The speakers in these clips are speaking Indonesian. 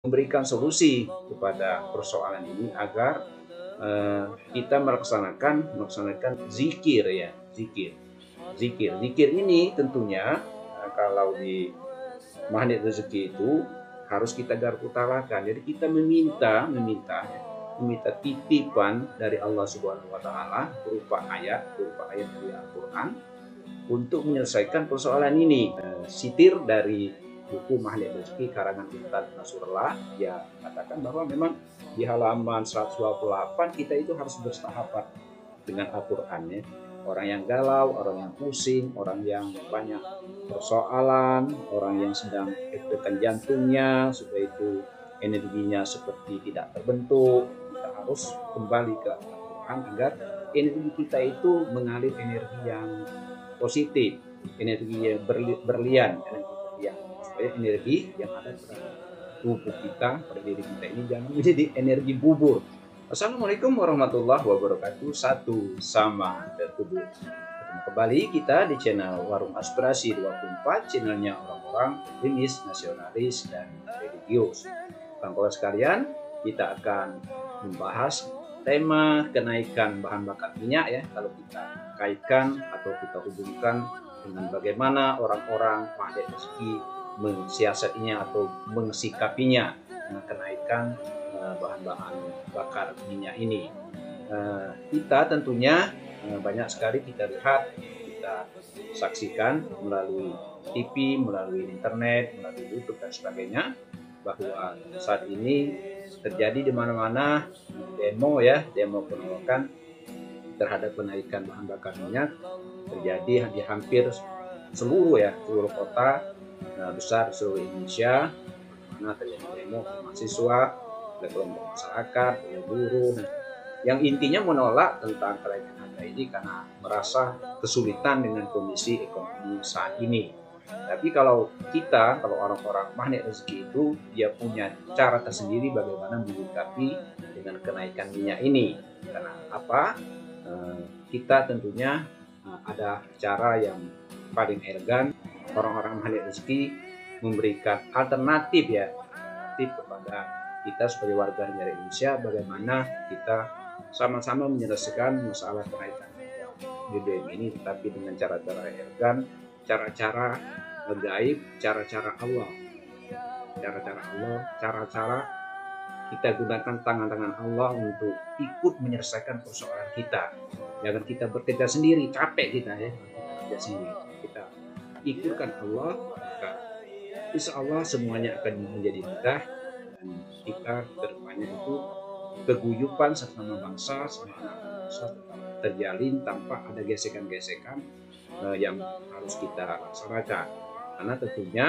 memberikan solusi kepada persoalan ini agar kita melaksanakan zikir ya, zikir ini tentunya kalau di magnet rezeki itu harus kita garap utarakan. Jadi kita meminta titipan dari Allah Subhanahu wa taala berupa ayat dari Al-Qur'an untuk menyelesaikan persoalan ini. Sitir dari buku Magnet Rezeki karangan Ustaz Nasrullah ya katakan bahwa memang di halaman 128 kita itu harus bersahabat dengan Al-Qur'an ya. Orang yang galau, orang yang pusing, orang yang banyak persoalan, orang yang sedang tekan jantungnya, supaya itu energinya seperti tidak terbentuk, kita harus kembali ke Al-Quran agar energi kita itu mengalir energi yang positif, energi yang berlian, supaya energi yang ada pada tubuh kita, pada diri kita ini jangan menjadi energi bubur. Assalamualaikum warahmatullahi wabarakatuh. Satu sama tertubuh. Ketemu kembali kita di channel Warung Aspirasi 24, channelnya orang-orang optimis, nasionalis, dan religius. Kawan-kawan sekalian, kita akan membahas tema kenaikan bahan bakar minyak ya. Kalau kita kaitkan atau kita hubungkan dengan bagaimana orang-orang Magnet Rezeki mensiasatinya atau mensikapinya dengan kenaikan bahan-bahan bakar minyak ini. Kita tentunya banyak sekali kita lihat, kita saksikan melalui TV, melalui internet, melalui YouTube dan sebagainya, bahwa saat ini terjadi di mana-mana demo penolakan terhadap kenaikan bahan bakar minyak terjadi di hampir seluruh kota besar seluruh Indonesia, mana terjadi demo mahasiswa, oleh kelompok masyarakat, oleh buruh, yang intinya menolak tentang kenaikan harga ini karena merasa kesulitan dengan kondisi ekonomi saat ini. Tapi kalau orang-orang Magnet Rezeki itu dia punya cara tersendiri bagaimana menyikapi dengan kenaikan minyak ini. Karena apa? Kita tentunya ada cara yang paling elegan. Orang-orang Magnet Rezeki memberikan alternatif kepada kita sebagai warga negara Indonesia, bagaimana kita sama-sama menyelesaikan masalah kenaikan BBM ini, tetapi dengan cara-cara elegan, cara-cara gaib, cara-cara Allah, cara-cara kita gunakan tangan-tangan Allah untuk ikut menyelesaikan persoalan kita. Jangan kita bekerja sendiri, capek kita bekerja sendiri. Kita ikutkan Allah, maka insya Allah semuanya akan menjadi mudah. Dan kita kedepannya itu keguyupan sesama bangsa terjalin tanpa ada gesekan-gesekan yang harus kita laksanakan. Karena tentunya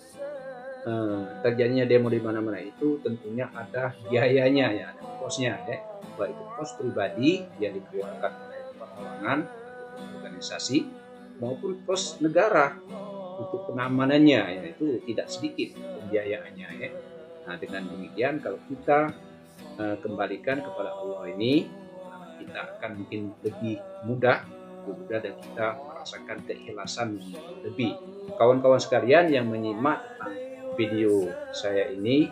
terjadinya demo di mana-mana itu tentunya ada biayanya ada kosnya baik itu kos pribadi yang dikeluarkan oleh perorangan organisasi maupun kos negara untuk pengamanannya, itu tidak sedikit pembiayaannya Nah, dengan demikian kalau kita kembalikan kepada Allah ini, kita akan mungkin lebih mudah dan kita merasakan keikhlasan lebih. Kawan-kawan sekalian yang menyimak tentang video saya ini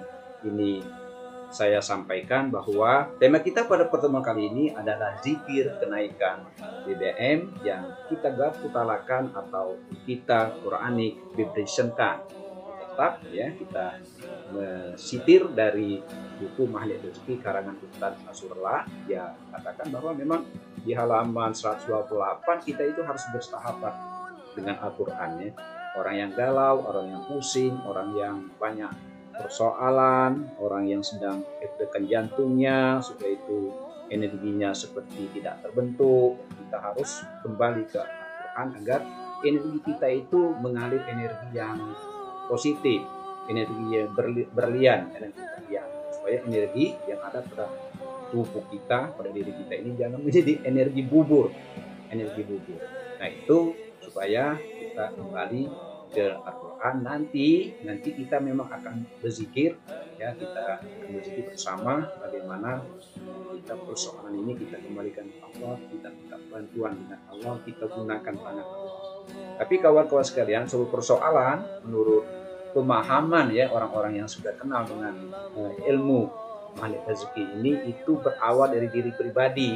saya sampaikan bahwa tema kita pada pertemuan kali ini adalah zikir kenaikan BBM yang kita utarakan atau kita Quranic vibrationkan. Tetap kita sitir dari buku Magnet Rezeki karangan Ustaz Nasrullah ya katakan bahwa memang di halaman 128 kita itu harus bersahabat dengan Al-Qur'an ya. Orang yang galau, orang yang pusing, orang yang banyak persoalan, orang yang sedang tekan jantungnya, supaya itu energinya seperti tidak terbentuk, kita harus kembali ke Al-Qur'an agar energi kita itu mengalir energi yang positif, energi yang berlian, supaya energi yang ada pada tubuh kita, pada diri kita ini jangan menjadi energi bubur. Nah itu supaya kita kembali ke Al-Quran. Nanti kita memang akan berzikir kita berzikir bersama bagaimana kita persoalan ini kita kembalikan ke Allah, kita minta bantuan dengan Allah, kita gunakan tangan Allah. Tapi kawan-kawan sekalian, seluruh persoalan menurut pemahaman ya orang-orang yang sudah kenal dengan ilmu magnet rezeki ini itu berawal dari diri pribadi,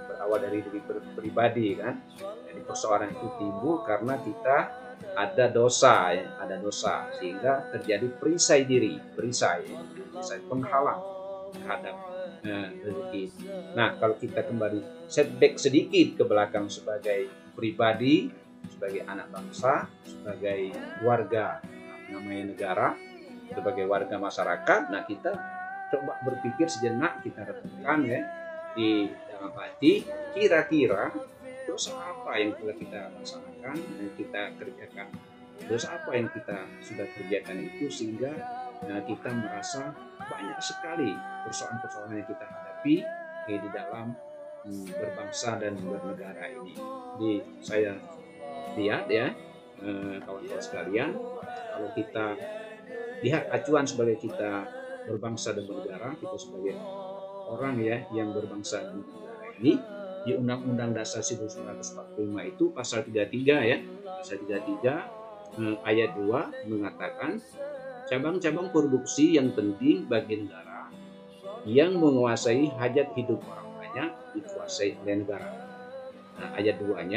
kan. Jadi persoalan itu timbul karena kita ada dosa ya, sehingga terjadi perisai penghalang terhadap rezeki. Nah, kalau kita kembali setback sedikit ke belakang sebagai pribadi, sebagai anak bangsa, sebagai warga namanya negara, sebagai warga masyarakat, nah kita coba berpikir sejenak, kita renungkan ya di dalam hati, kira-kira dosa apa yang sudah kita laksanakan dan kita kerjakan, dosa apa yang kita sudah kerjakan itu sehingga kita merasa banyak sekali persoalan-persoalan yang kita hadapi di dalam berbangsa dan bernegara ini. Jadi saya lihat ya kawan-kawan sekalian, kalau kita lihat acuan sebagai kita berbangsa dan bernegara, kita sebagai orang ya yang berbangsa dan bernegara ini, di Undang-Undang Dasar 1945 itu pasal 33 ya, pasal 33 ayat 2 mengatakan cabang-cabang produksi yang penting bagi negara yang menguasai hajat hidup orang banyak dikuasai oleh negara. Nah, ayat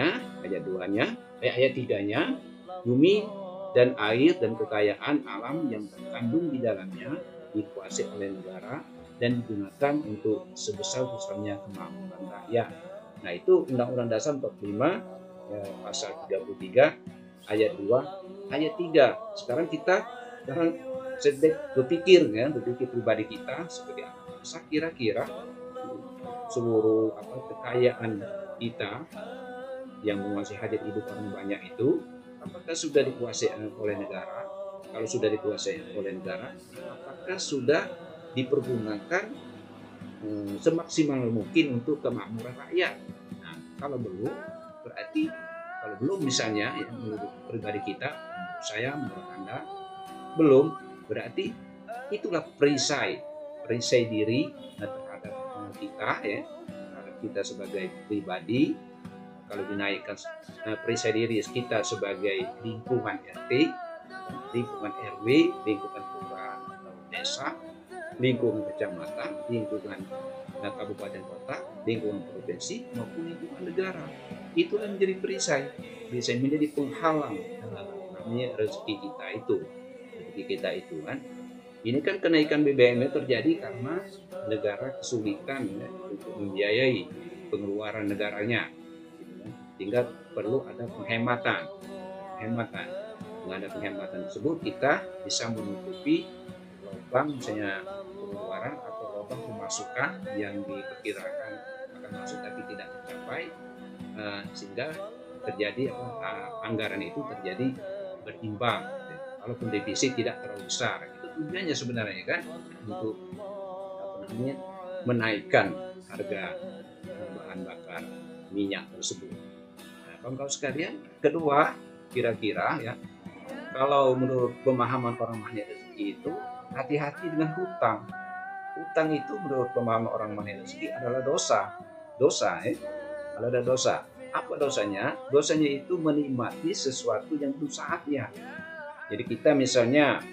3-nya, bumi dan air dan kekayaan alam yang terkandung di dalamnya dikuasai oleh negara dan digunakan untuk sebesar-besarnya kemakmuran rakyat. Nah, itu Undang-Undang Dasar 45 pasal 33 ayat 2 ayat 3. Sekarang kita berpikir pribadi kita sebagai anak bangsa, kira-kira seluruh kekayaan kita yang menguasai hajat hidup orang banyak itu apakah sudah dikuasai oleh negara? Kalau sudah dikuasai oleh negara, apakah sudah dipergunakan semaksimal mungkin untuk kemakmuran rakyat? Nah, kalau belum misalnya ya, menurut pribadi kita, menurut saya, menurut Anda belum, berarti itulah perisai diri terhadap kita ya, terhadap kita sebagai pribadi. Kalau dinaikkan perisai diri kita sebagai lingkungan RT, lingkungan RW, lingkungan kelurahan atau desa, lingkungan kecamatan, lingkungan kabupaten kota, lingkungan provinsi maupun lingkungan negara, itulah menjadi perisai menjadi penghalang namanya rezeki kita itu kan. Ini kan kenaikan BBM terjadi karena negara kesulitan ya, untuk membiayai pengeluaran negaranya, sehingga perlu ada penghematan. Dengan ada penghematan tersebut kita bisa menutupi lubang misalnya pengeluaran atau lubang pemasukan yang diperkirakan akan masuk tapi tidak tercapai, sehingga terjadi anggaran itu terjadi berimbang. Walaupun defisit tidak terlalu besar, itu tujuannya sebenarnya kan untuk menaikkan harga bahan bakar minyak tersebut. Nah, kawan-kawan sekalian, kedua, kira-kira ya, kalau menurut pemahaman orang magnet rezeki itu hati-hati dengan hutang. Hutang itu menurut pemahaman orang magnet rezeki adalah dosa adalah dosa. Apa dosanya? Dosanya itu menikmati sesuatu yang belum saatnya. Jadi kita misalnya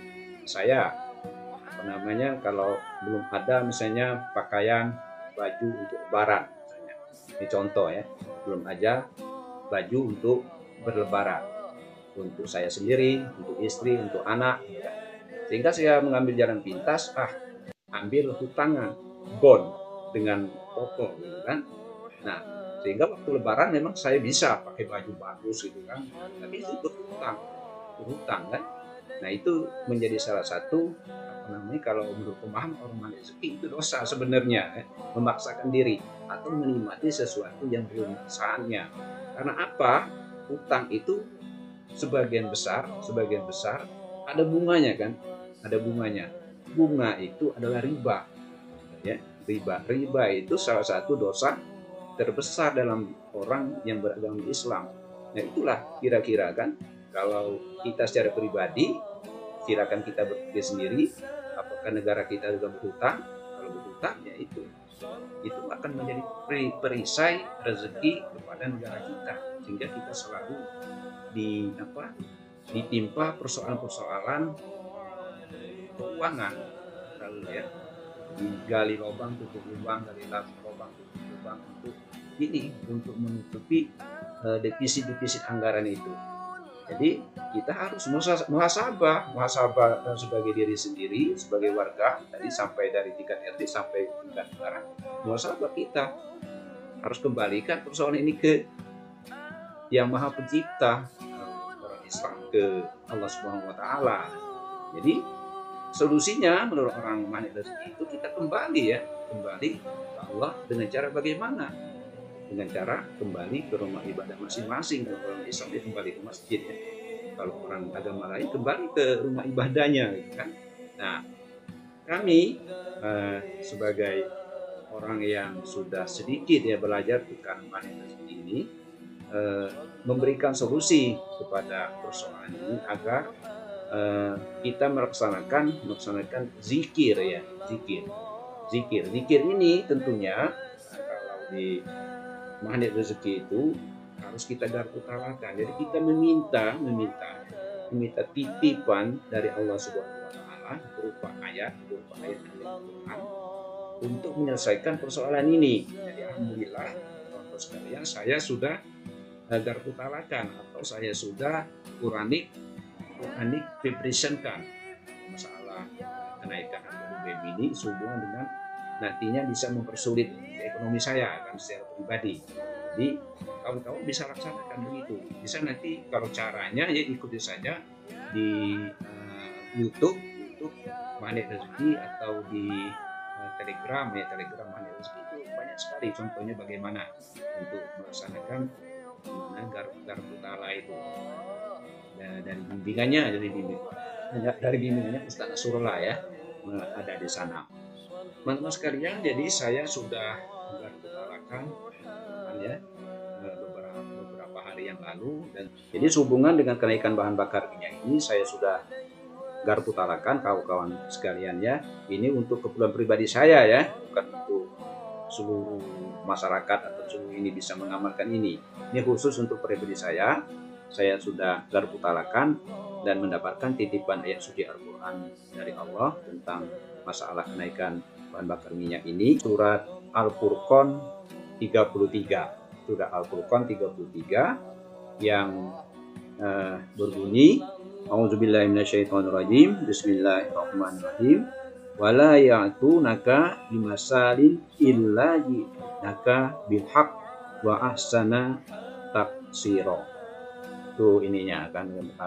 kalau belum ada misalnya pakaian baju untuk lebaran misalnya. Ini contoh ya, belum ada baju untuk berlebaran untuk saya sendiri, untuk istri, untuk anak, sehingga saya mengambil jalan pintas, ambil hutangan bond dengan toko gitu kan. Nah, sehingga waktu lebaran memang saya bisa pakai baju bagus gitu kan, tapi itu berhutang kan. Nah, itu menjadi salah satu kalau menurut pemahaman orang magnet rezeki itu dosa sebenarnya, memaksakan diri atau menikmati sesuatu yang belum saatnya. Karena apa? Hutang itu sebagian besar ada bunganya kan, bunga itu adalah riba ya. Riba itu salah satu dosa terbesar dalam orang yang beragama Islam. Nah, itulah kira-kira kan, kalau kita secara pribadi silakan kita berpikir sendiri, apakah negara kita juga berhutang? Kalau berhutang ya itu akan menjadi perisai rezeki kepada negara kita, sehingga kita selalu ditimpa persoalan-persoalan keuangan, selalu ya, digali lubang tutup lubang, gali lubang tutup lubang untuk menutupi defisit anggaran itu. Jadi kita harus muhasabah sebagai diri sendiri, sebagai warga, tadi sampai dari tingkat RT sampai tingkat negara. Muhasabah kita harus kembalikan persoalan ini ke Yang Maha Pencipta, orang Islam, ke Allah Subhanahu wa Ta'ala. Jadi solusinya menurut orang Magnet Rezeki itu kita kembali ke Allah dengan cara bagaimana? Dengan cara kembali ke rumah ibadah masing-masing. Kalau orang Islam dia kembali ke masjid ya. Kalau orang agama lain kembali ke rumah ibadahnya gitu kan. Nah, kami sebagai orang yang sudah sedikit ya belajar tentang Magnet Rezeki ini memberikan solusi kepada persoalan ini agar kita melaksanakan zikir ya, zikir ini tentunya kalau di Magnet Rezeki itu harus kita garputalakan. Jadi kita meminta titipan dari Allah Subhanahu wa Ta'ala berupa ayat Al-Quran untuk menyelesaikan persoalan ini. Jadi alhamdulillah teman-teman sekalian, saya sudah garputalakan atau saya sudah Quranik preparationkan masalah kenaikan harga BBM ini sehubungan dengan nantinya bisa mempersulit ekonomi saya kan secara pribadi. Jadi kawan-kawan bisa laksanakan begitu. Bisa nanti kalau caranya ya ikuti saja di YouTube Magnet Rezeki atau di Telegram Magnet Rezeki itu banyak sekali contohnya bagaimana untuk melaksanakan garputala itu. Dari bimbingannya Ustaz Nasrullah ya ada di sana. Teman-teman sekalian, jadi saya sudah garputalakan ya beberapa hari yang lalu, dan jadi sehubungan dengan kenaikan bahan bakar minyak ini saya sudah garputalakan kawan-kawan sekalian ya. Ini untuk keperluan pribadi saya ya, bukan untuk seluruh masyarakat atau seluruh ini bisa mengamalkan ini. Ini khusus untuk pribadi saya. Saya sudah garputalakan dan mendapatkan titipan ayat suci Al-Quran dari Allah tentang masalah kenaikan bahan bakar minyak ini. Surat Al-Furqan 33. Surat Al-Furqan 33 yang berbunyi A'udzubillahi minasyaitonirrajim. Bismillahirrahmanirrahim. Wala ya'tunaka bimasalin illa ji'naka bilhaq wa ahsana tafsira. Itu ininya kan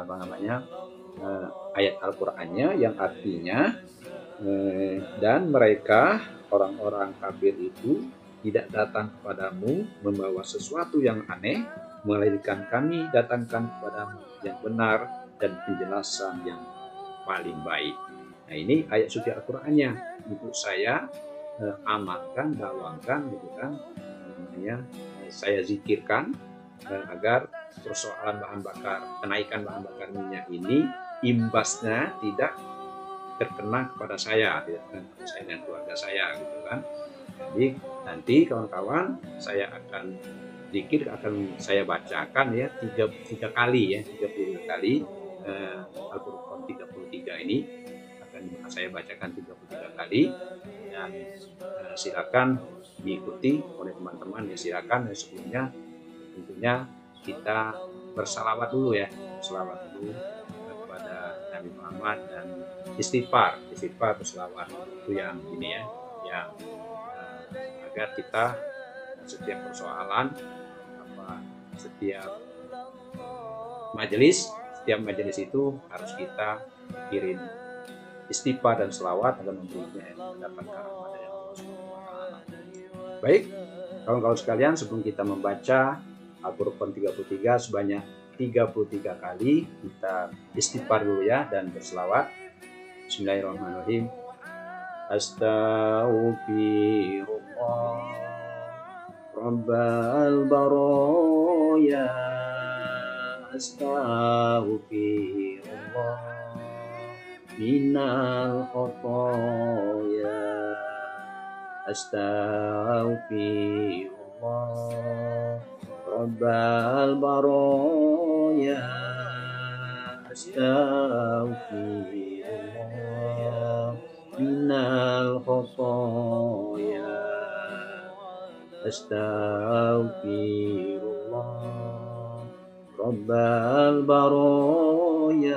ayat Al-Qur'annya yang artinya dan mereka orang-orang kafir itu tidak datang kepadamu membawa sesuatu yang aneh, melainkan kami datangkan kepadamu yang benar dan penjelasan yang paling baik. Nah, ini ayat suci Al-Qur'annya untuk saya amalkan, dakwahkan gitu kan, saya zikirkan agar persoalan kenaikan bahan bakar minyak ini imbasnya tidak terkena kepada saya, dan keluarga saya gitu kan. Jadi nanti kawan-kawan saya akan saya bacakan ya 30 kali Al-Furqan 33 ini akan saya bacakan 33 kali, dan silakan diikuti oleh teman-teman ya, silakan. Dan sebelumnya tentunya kita bersalawat dulu kepada Nabi Muhammad dan istighfar bersalawat itu yang ini ya, yang agar kita setiap persoalan setiap majelis itu harus kita kirim istighfar dan selawat agar mendapatkan rahmat dari Allah Subhanahu wa Ta'ala. Baik, kawan-kawan sekalian, sebelum kita membaca Al-Furqan 33 sebanyak 33 kali, kita istighfar dulu ya dan berselawat. Bismillahirrahmanirrahim. Astaghfirullah Rabbal baraya, astaghfirullah minal khotoya, astaghfirullah Rabbal baraya, astaghfirullah minal khotoya. Astaghfirullah Rabbal baraya.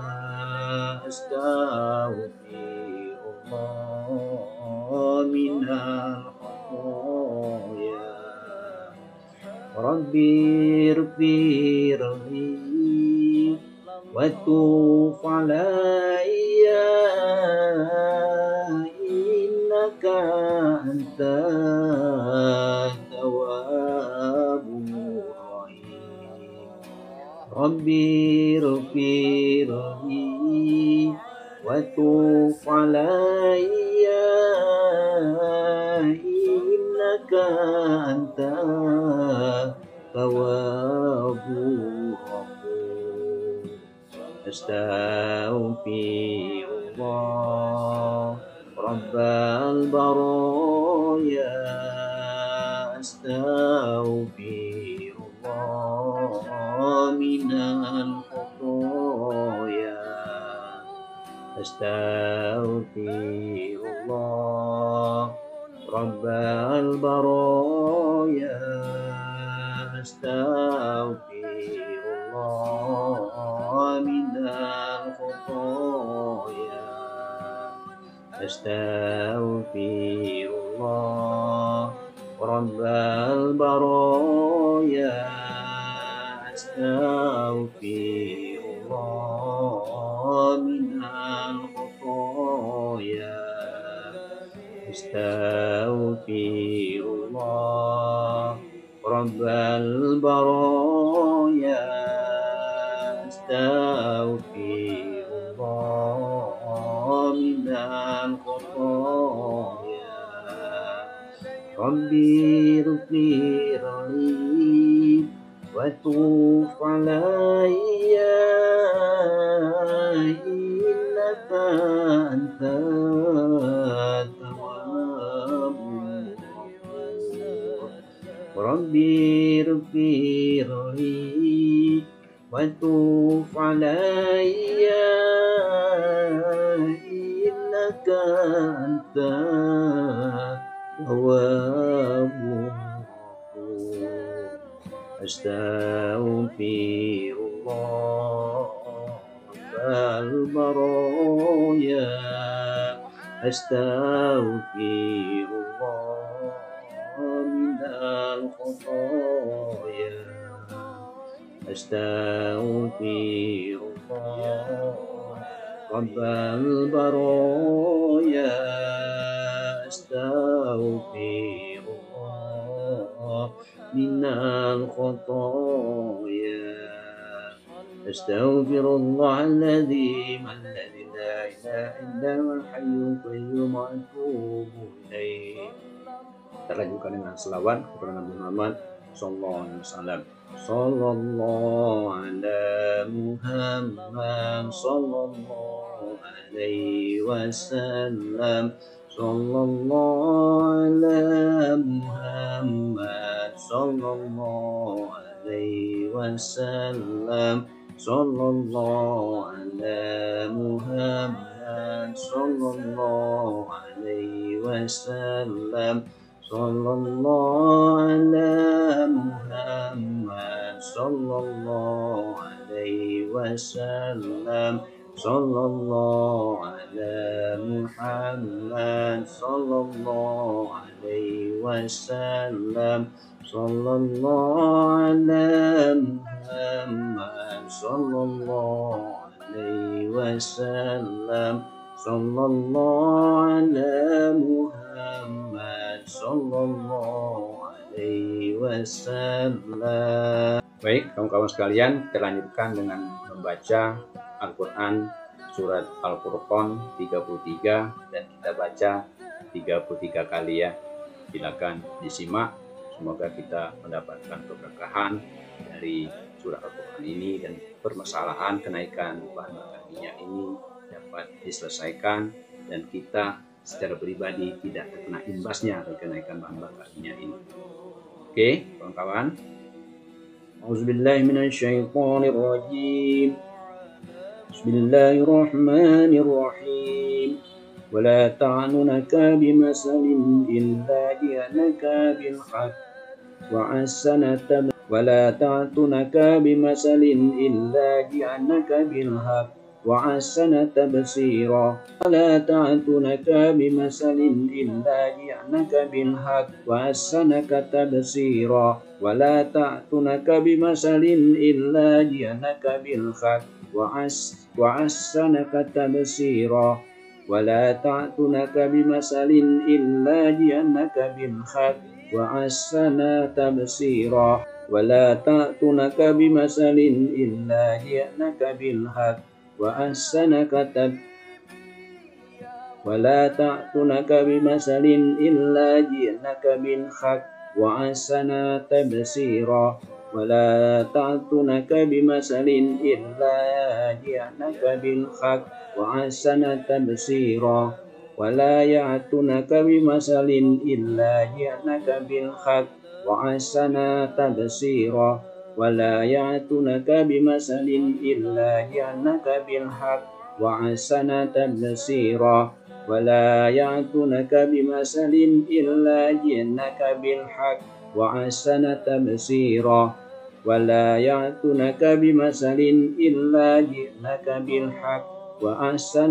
Astaghfirullah minal khotoya. Rabbi irfirli wa tuf alayya innaka antat tawwabur rahim. Rabbi irfirli wa tuf alayya innaka antat tawwabur rahim. Astaghfirullah Rabbal baraya. Astaghfirullah minal khotoya. Astaghfirullah Rabbal baraya. Astaghfirullah minal khotoya. Astaghfirullah Rabbal baraya. Astaghfirullah minal khotoya. Astaghfirullah Rabbal baraya. Astaghfirullah minal khotoya. Rabbi irfirli wa tuf alayya innaka antat tawwabur rahim. Rabbi irfirli wa tuf alayya innaka antat tawwabur rahim. Astaghfirullah Rabbal baraya. Astaghfirullah minal khotoya. Astaghfirullah Rabbal baraya. Astaghfirullah minal khotoya. Astaghfirullahaladzim alladzi la ilaha illa huwal hayyul qayyum wa atubu ilaih. Kita lanjutkan dengan selawat kepada Nabi Muhammad sallallahu alaihi wasallam. Sallallahu ala Muhammad sallallahu alaihi wasallam. Sallallahu ala Muhammad sallallahu alaihi wasallam. Sallallahu ala Muhammad sallallahu alaihi wasallam. Sallallahu ala Muhammad sallallahu alaihi wasallam. Sallallahu ala Muhammad sallallahu alaihi wasallam. Sallallahu ala Muhammad sallallahu alaihi wasallam. Sallallahu ala Muhammad sallallahu alaihi wasallam. Baik, kawan-kawan sekalian, kita lanjutkan dengan membaca Al-Quran surat Al-Furqan 33 dan kita baca 33 kali ya. Silakan disimak, semoga kita mendapatkan keberkahan dari surat Al-Quran ini dan permasalahan kenaikan bahan bakar minyak ini dapat diselesaikan dan kita secara pribadi tidak terkena imbasnya dari kenaikan bahan bakar minyak ini. Oke, kawan-kawan. Auzubillahi minasyaitonirrajim. Bismillahirrahmanirrahim. ولا تعننك بمثل إلا جئناك بالحق ولا تعتنك بمثل إلا جئناك بالحق وأحسن تبصيرا ولا تعتنك بمثل إلا جئناك بالحق وأحسنك تبصيرا ولا تعتنك بمثل إلا جئناك بالحق وأحسنك تبصيرا ولا تعتنك بمثل إلا جئناك بالحق وأحسن تبصيرا ولا تأتونك بمثل إلا جئناك بالحق ولا تأتونك بمثل إلا جئناك بالحق وأحسن تبصيرا ولا تأتونك بمثل إلا جئناك بالحق وأحسن تبصيرا ولا يأتونك بمثل إلا جئناك بالحق وأحسن تبصيرا ولا يأتونك بمثل إلا جئناك بالحق وأحسن تبصيرا ولا يأتونك بمثل إلا جئناك بالحق وأحسن تبصيرا ولا يأتونك بمثل إلا جئناك بالحق وأحسن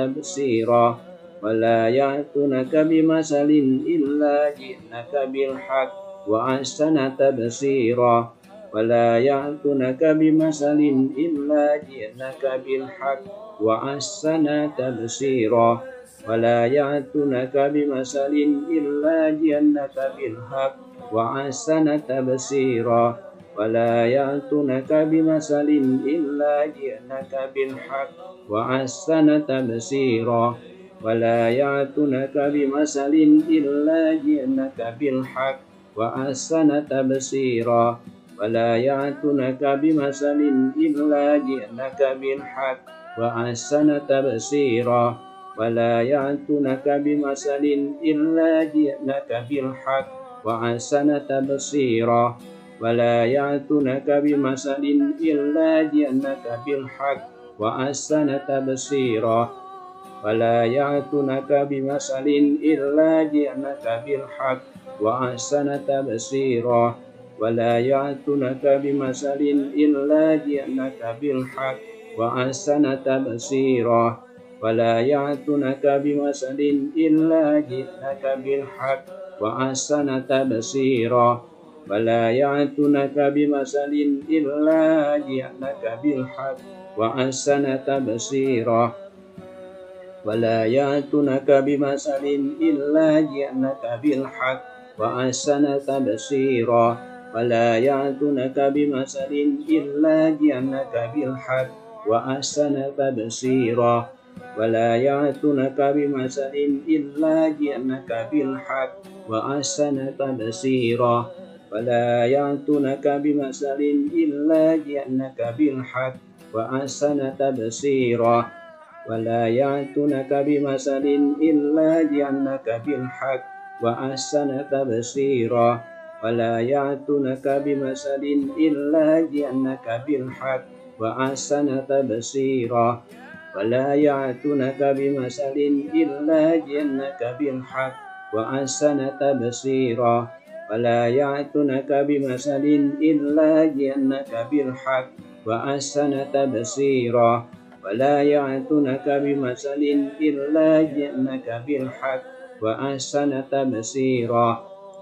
تبصيرا ولا يأتونك بمثل إلا جئناك بالحق وأحسن تبصيرا ولا يأتونك بمثل إلا جئناك بالحق وأحسن تبصيرا ولا يأتونك بمثل إلا جئناك بالحق وأحسن تبصيرا ولا يأتونك بمثل إلا جئناك بالحق وأحسن تبصيرا ولا يأتونك بمثل إلا جئناك بالحق وأحسن تبصيرا ولا يأتونك بمثل إلا جئناك بالحق وأحسن تبصيرا ولا يأتونك بمثل إلا جئناك بالحق وأحسن تبصيرا ولا يأتونك بمثل إلا جئناك بالحق وأحسن تبصيرا ولا يأتونك بمثل إلا جئناك بالحق وأحسن تبصيرا ولا يأتونك بمثل إلا جئناك بالحق وأحسن تبصيرا ولا يأتونك بمثل إلا جئناك بالحق وأحسن تبصيرا ولا يأتونك بمثل إلا جئناك بالحق وأحسن تبصيرا ولا يأتونك بمثل إلا جئناك بالحق وأحسن تبصيرا ولا يأتونك بمثل إلا جئناك بالحق وأحسن تبصيرا ولا يأتونك بمثل إلا جئناك بالحق وأحسن تبصيرا ولا يأتونك بمثل إلا جئناك بالحق وأحسن تبصيرا ولا يأتونك بمثل إلا جئناك بالحق وأحسن تبصيرا ولا يأتونك بمثل إلا جئناك بالحق وأحسن تبصيرا ولا يأتونك بمثل إلا جئناك بالحق وأحسن تبصيرا ولا يأتونك بمثل إلا جئناك بالحق وأحسن تبصيرا ولا يأتونك بمثل إلا جئناك بالحق وأحسن تبصيرا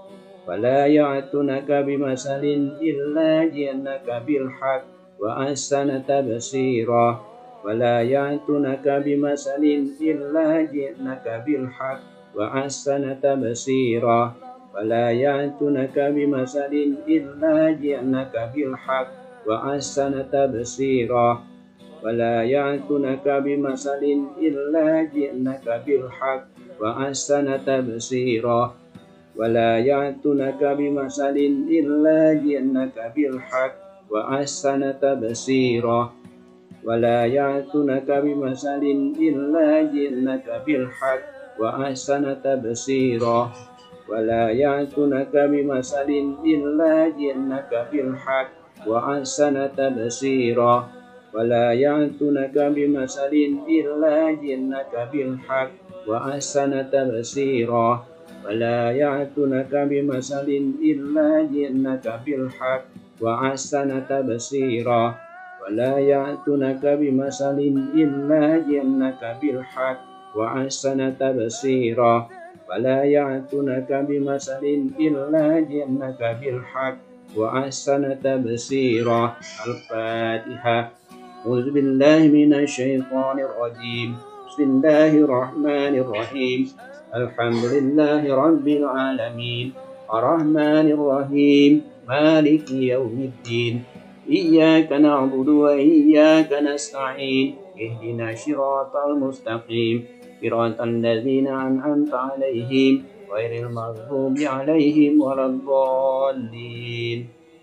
ولا يأتونك بمثل إلا جئناك بالحق وأحسن تبصيرا ولا يأتونك بمثل إلا جئناك بالحق وأحسن تبصيرا ولا يأتونك بمثل إلا جئناك بالحق وأحسن تبصيرا ولا يأتونك بمثل إلا جئناك بالحق وأحسن تبصيرا ولا يأتونك بمثل إلا جئناك بالحق وأحسن تبصيرا ولا يأتونك بمثل إلا جئناك بالحق وأحسن تبصيرا ولا يأتونك بمثل إلا جئناك بالحق وأحسن تبصيرا ولا يأتونك بمثل إلا جئناك بالحق وأحسن تفسيرا ولا يأتونك بمثل إلا جئناك بالحق وأحسن تفسيرا ولا يأتونك بمثل إلا جئناك بالحق وأحسن تفسيرا ولا يأتونك بمثل إلا جئناك بالحق وأحسن تفسيرا. الفاتحة. أعوذ بالله من الشيطان الرجيم. بسم الله الرحمن الرحيم. الحمد لله رب العالمين الرحمن الرحيم مالك يوم الدين إياك نعبد وإياك نستعين اهدنا الصراط المستقيم صراط الذين أنعمت عليهم غير المغضوب عليهم ولا الضالين.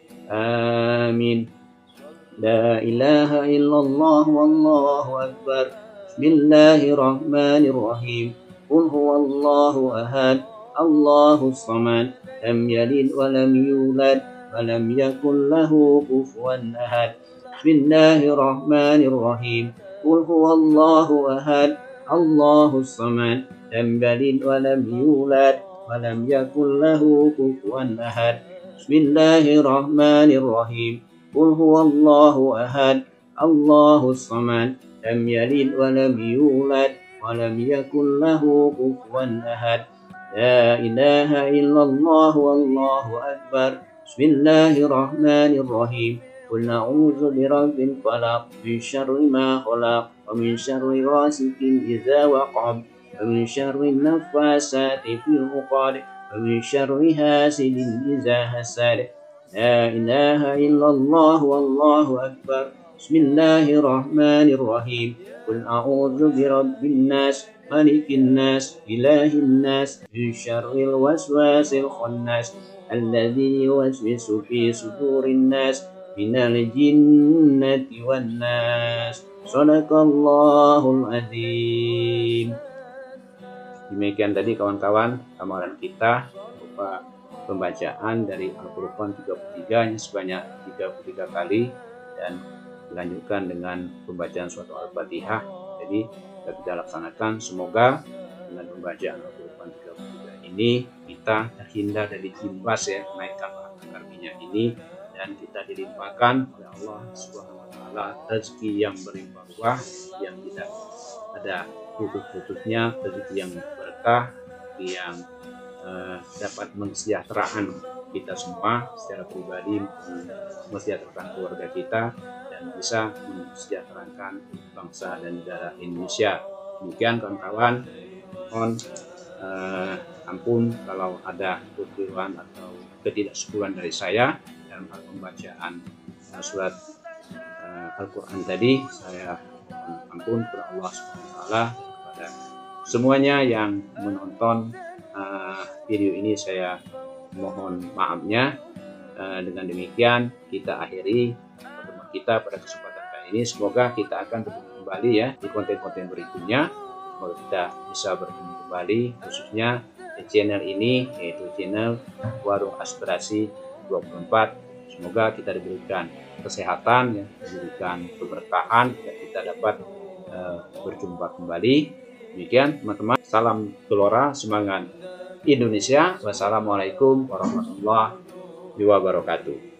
آمين. لا إله إلا الله والله أكبر. بسم الله الرحمن الرحيم. قل هو الله أحد الله الصمد لم يلد ولم يولد ولم يكن له كفوا أحد. بسم الله الرحمن الرحيم. قل هو الله أحد الله الصمد لم يلد ولم يولد ولم يكن له كفوا أحد. بسم الله الرحمن الرحيم. قل هو الله أحد الله الصمد لم يلد ولم يولد ولم يكن له كفوا أحد. لا إله إلا الله والله أكبر. بسم الله الرحمن الرحيم. قل أعوذ برب الفلق من شر ما خلق ومن شر غاسق إذا وقب ومن شر النفاسات في العقد ومن شر حاسد إذا حسد. لا إله إلا الله والله أكبر. بسم الله الرحمن الرحيم. قل أعوذ برب الناس ملك الناس إله الناس من شر الوسواس الخناس الذي يوسوس في صدور الناس من الجنة والناس. صدق Allahul Azim. Demikian tadi kawan-kawan amalan kita berupa pembacaan dari Al-Furqan 33 yang sebanyak 33 kali dan dilanjutkan dengan pembacaan surat Al-Fatihah. Jadi kita laksanakan, semoga dengan pembacaan Al-Furqan 33 ini kita terhindar dari jimbas ya kenaikan harga minyak ini, dan kita dilimpahkan oleh Allah Subhanahu wa taala rezeki yang berlimpah-limpah, yang tidak ada putus-putusnya, rezeki yang berkah, yang dapat mensejahterakan kita semua secara pribadi, mensejahterakan keluarga kita, dan bisa mensejahterakan bangsa dan negara Indonesia. Demikian kawan-kawan, mohon ampun kalau ada kekeliruan atau ketidaksempurnaan dari saya dalam hal pembacaan surat Al-Quran tadi. Saya mohon ampun kepada Allah Subhanahu wa taala, kepada semuanya yang menonton video ini saya mohon maafnya. Dengan demikian kita akhiri pertemuan kita pada kesempatan kali ini. Semoga kita akan bertemu kembali ya di konten-konten berikutnya. Semoga kita bisa bertemu kembali khususnya di channel ini, yaitu channel Warung Aspirasi 24. Semoga kita diberikan kesehatan, ya, diberikan keberkahan, dan kita dapat berjumpa kembali. Demikian teman-teman, salam Gelora, semangat Indonesia. Wassalamualaikum warahmatullahi wabarakatuh.